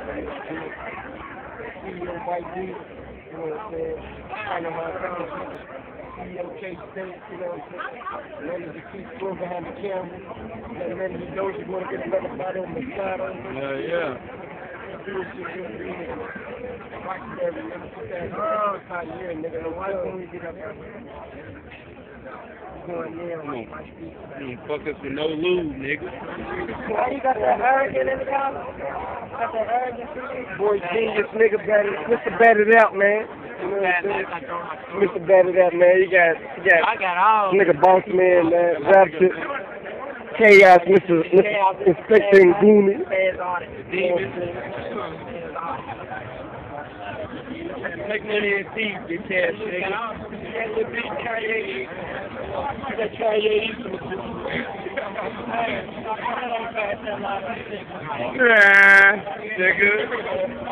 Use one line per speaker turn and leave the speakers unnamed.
CEO White D, you know what I'm saying? Kind of hard time. CEO K State, you know what I'm saying? Manager Keith Brewer behind the camera. That manager Doja going to get another bottle of Moscato.
Yeah. Fuck us with no lube, nigga.
Why you got that arrogant in the collar? Got that arrogant boy, genius nigga, Mr. Bat It Out, man. You know what I'm saying? Mr. Bat It Out, man. You got
all.
nigga boss man, Rapture, Chaos, Mr. Inspector Nguni.
Take money and thief, bitch ass nigga. That Kanye Nah, nigga.